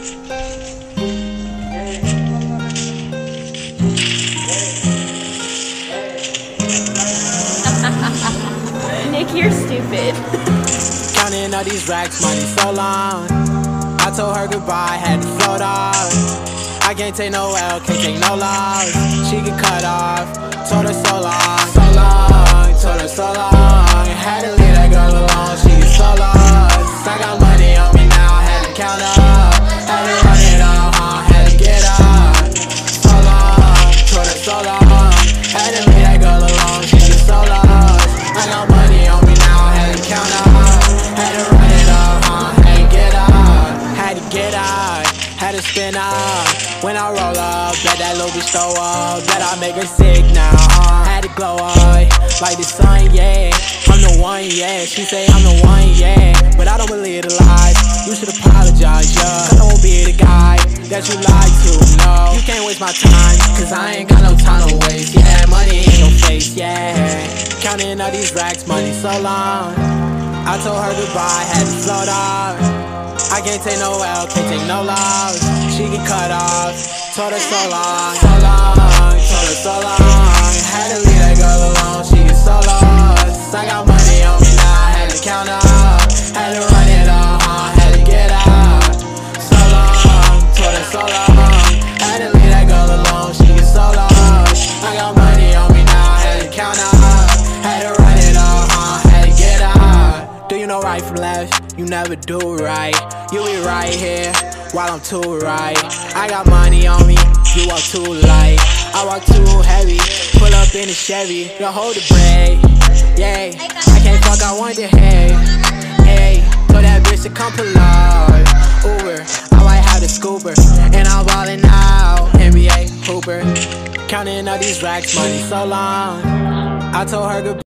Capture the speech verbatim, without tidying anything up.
Nick, you're stupid. Counting all these racks, money so long. I told her goodbye, had to float off. I can't take no L, can't take no loss. She get cut off, told her so long, so long, told her so long. Had to leave that girl alone, she get so lost. I got money on me now, had to count up. Had to run it up, huh, had to get up. So long, told her so long. Had to leave that girl alone, she get so lost. I got money on me now, had to count up. Had to run it up, huh, had to get up. Had to get up, had to spin up. When I roll up, bet that little bitch throw up. Bet I make her sick now, huh? Had to glow up, like the sun, yeah. I'm the one, yeah. She say I'm the one, yeah. But I don't believe the lies. You should apologize, yeah. I won't be the guy that you lied to, no. You can't waste my time, cause I ain't got no time to waste. Yeah, money in your face, yeah. Counting all these racks, money so long. I told her goodbye, had to float off. I can't take no L, can't take no loss. She get cut off, told her so long, so long, told her so long. Had to leave that girl alone, she get so lost. I got money on me now, had to count up. Had to run it up, huh, had to get up. So long, told her so long. Had to leave that girl alone, she get so lost. I got money on me now, had to count up. Had to run it up, huh, had to get up. Do you know right from left? You never do right. You be right here while I'm too right. I got money on me, you walk too light. I walk too heavy, pull up in a Chevy. You hold the brake, yeah. I can't fuck, I want the hay. Hey, told that bitch to come pull up. Uber, I might have the scooper. And I'm ballin' out, N B A Hooper. Counting all these racks, money so long. I told her goodbye.